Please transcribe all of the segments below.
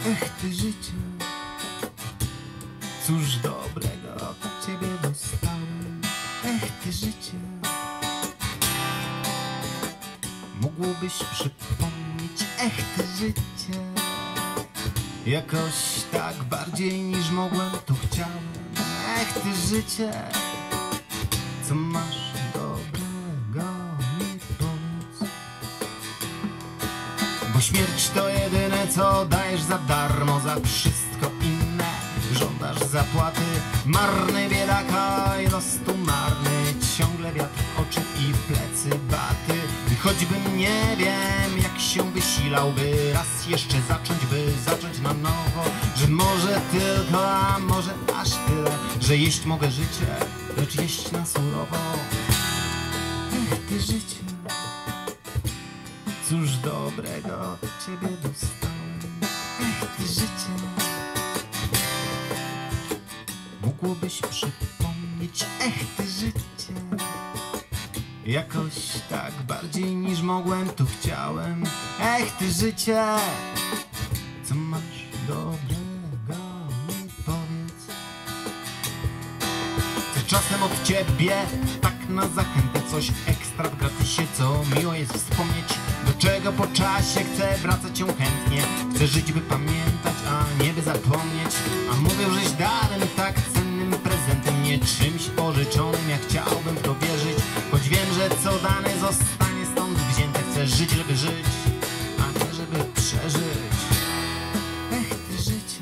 Ech ty życie, cóż dobrego od ciebie dostałem. Ech ty życie, mógłbyś przypomnieć. Ech ty życie, jakoś tak bardziej niż mogłem, to chciałem. Ech ty życie, co masz dobrego, mi powiedz. Bo śmierć to jedyne, co dajesz za darmo. Za wszystko inne żądasz zapłaty. Marny biedaka i lostu marny. Ciągle wiatr w oczy i w plecy baty. I choćbym nie wiem, jak się wysilałby raz jeszcze zacząć na nowo. Że może tylko, a może aż tyle, że jeść mogę życie, lecz jeść na surowo. Ech ty życie, cóż dobrego od ciebie dostałem. Ech ty życie, mógłbyś przypomnieć. Ech ty życie, jakoś tak bardziej niż mogłem, to chciałem. Ech ty życie, co masz dobrego, mi powiedz. Czasem od ciebie tak na zachętę coś ekstra w gratisie, co miło jest wspomnieć. Do czego po czasie chcę wracać się chętnie. Chcę żyć, by pamiętać, a nie by zapomnieć. A mówią, żeś darem tak cennym prezentem, nie czymś pożyczonym. Ja chciałbym w to wierzyć, choć wiem, że co dane zostanie stąd wzięte. Chcę żyć, żeby żyć, a nie żeby przeżyć. Ech ty życie,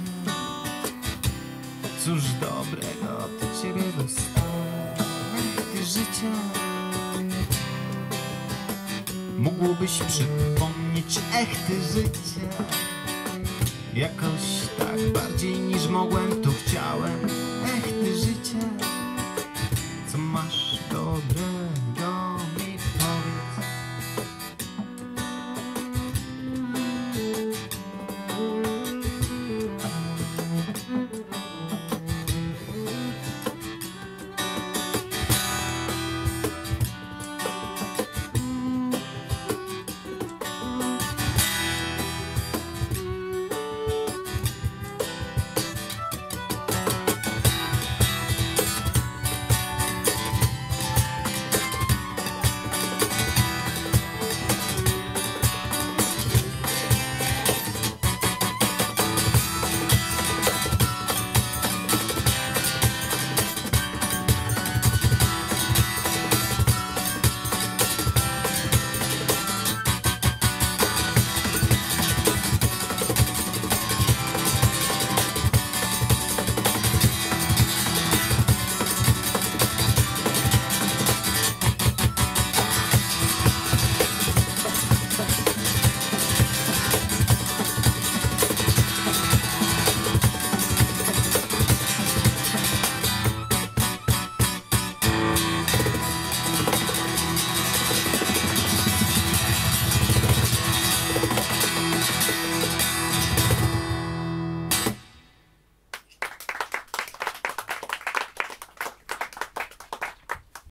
cóż dobrego od ciebie dostałem. Ech ty życie, mógłbyś przypomnieć. Ech ty życie, jakoś tak bardziej niż mogłem, to chciałem. Ech ty życie, co masz dobrego.